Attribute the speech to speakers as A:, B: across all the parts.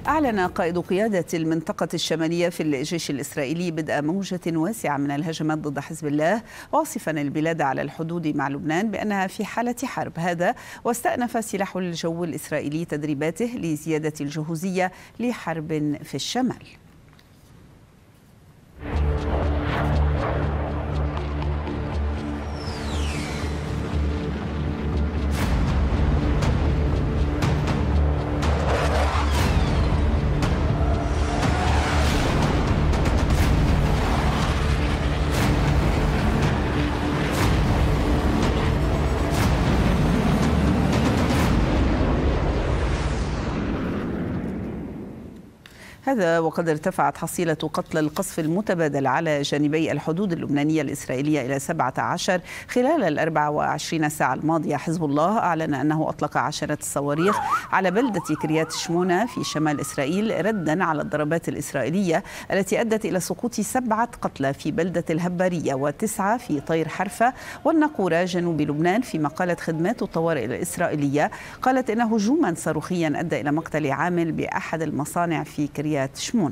A: أعلن قائد قيادة المنطقة الشمالية في الجيش الإسرائيلي بدء موجة واسعة من الهجمات ضد حزب الله، واصفا البلاد على الحدود مع لبنان بأنها في حالة حرب. هذا واستأنف سلاح الجو الإسرائيلي تدريباته لزيادة الجهوزية لحرب في الشمال. هذا وقد ارتفعت حصيلة قتلى القصف المتبادل على جانبي الحدود اللبنانية الإسرائيلية إلى 17 خلال 24 ساعة الماضية. حزب الله أعلن أنه أطلق 10 صواريخ على بلدة كريات شمونة في شمال إسرائيل ردا على الضربات الإسرائيلية التي أدت إلى سقوط 7 قتلى في بلدة الهبارية و9 في طير حرفة والنقورة جنوب لبنان. فيما قالت خدمات الطوارئ الإسرائيلية قالت إن هجوما صاروخيا أدى إلى مقتل عامل بأحد المصانع في كريات شمونة.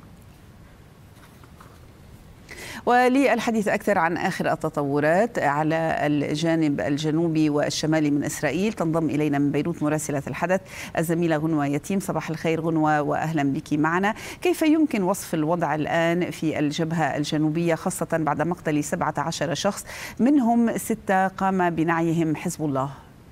A: وللحديث أكثر عن آخر التطورات على الجانب الجنوبي والشمالي من إسرائيل تنضم إلينا من بيروت مراسلة الحدث الزميلة غنوة يتيم. صباح الخير غنوة وأهلا بك معنا. كيف يمكن وصف الوضع الآن في الجبهة الجنوبية خاصة بعد مقتل 17 شخص منهم 6 قام بنعيهم حزب الله؟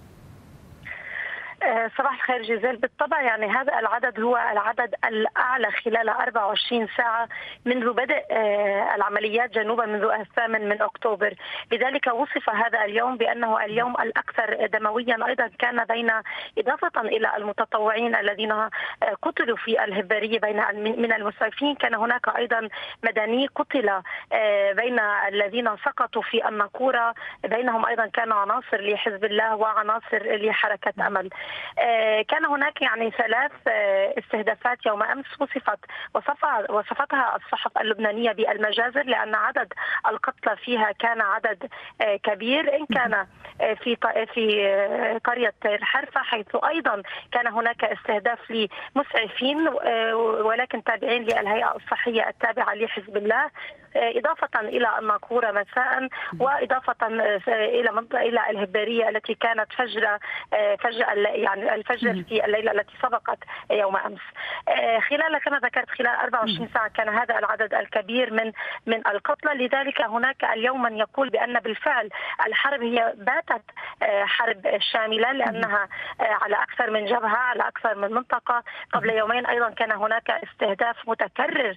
B: صباح الخير جزيل. بالطبع يعني هذا العدد هو العدد الأعلى خلال 24 ساعة منذ بدء العمليات جنوبا منذ 8 أكتوبر. لذلك وصف هذا اليوم بأنه اليوم الأكثر دمويا. أيضا كان إضافة إلى المتطوعين الذين قتلوا في الهبارية من المسعفين، كان هناك أيضا مدني قتل بين الذين سقطوا في النقورة، بينهم أيضا كان عناصر لحزب الله وعناصر لحركة أمل. كان هناك يعني 3 استهدافات يوم أمس وصفتها الصحف اللبنانية بالمجازر، لأن عدد القتلى فيها كان عدد كبير، إن كان في قرية الحرفة، حيث أيضا كان هناك استهداف لمسعفين ولكن تابعين للهيئة الصحية التابعة لحزب الله، إضافة إلى الناقورة مساء، وإضافة إلى الهبارية التي كانت الفجر في الليلة التي سبقت يوم أمس. كما ذكرت خلال 24 ساعة كان هذا العدد الكبير من القتلى. لذلك هناك اليوم من يقول بأن بالفعل الحرب هي باتت حرب شاملة، لأنها على أكثر من جبهة، على أكثر من منطقة. قبل يومين أيضا كان هناك استهداف متكرر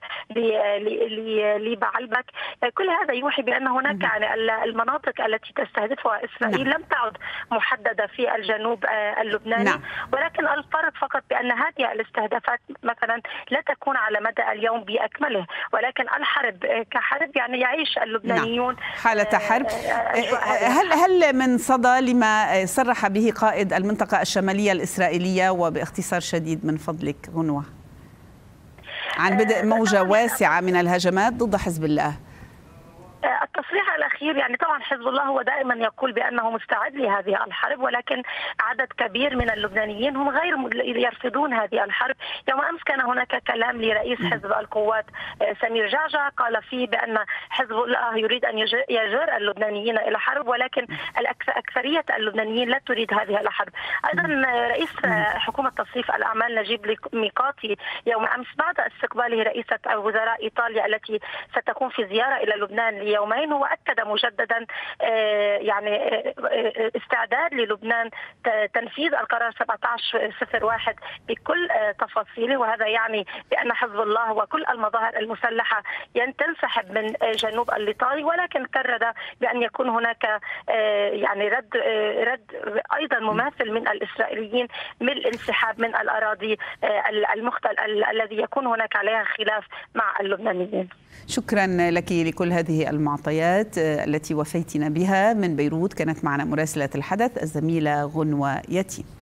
B: لبعلبك. كل هذا يوحي بأن هناك يعني المناطق التي تستهدفها إسرائيل لم تعد محددة في الجنوب اللبناني، ولكن الفرق فقط بأن هذه الاستهدافات مثلا لا تكون على مدى اليوم بأكمله، ولكن الحرب كحرب يعني يعيش اللبنانيون
A: حالة حرب. هل من صدى لما صرح به قائد المنطقة الشمالية الإسرائيلية، وباختصار شديد من فضلك غنوة، عن بدء موجة واسعة من الهجمات ضد حزب الله؟
B: التصريح الأخير يعني طبعا حزب الله هو دائما يقول بأنه مستعد لهذه الحرب، ولكن عدد كبير من اللبنانيين هم غير يرفضون هذه الحرب. يوم أمس كان هناك كلام لرئيس حزب القوات سمير جعجع، قال فيه بأن حزب الله يريد أن يجر اللبنانيين إلى حرب، ولكن أكثرية اللبنانيين لا تريد هذه الحرب. أيضا رئيس حكومة تصريف الأعمال نجيب ميقاتي يوم أمس بعد استقباله رئيسة الوزراء إيطاليا التي ستكون في زيارة إلى لبنان يومين، وأكد مجددا يعني استعداد للبنان تنفيذ القرار 1701 بكل تفاصيله، وهذا يعني بأن حزب الله وكل المظاهر المسلحة تنسحب من جنوب الإيطالي، ولكن كرر بأن يكون هناك يعني رد أيضا مماثل من الإسرائيليين من الانسحاب من الأراضي الذي يكون هناك عليها خلاف مع اللبنانيين.
A: شكرا لك لكل هذه المعطيات التي وفيتنا بها من بيروت. كانت معنا مراسلة الحدث الزميلة غنوة يتيم.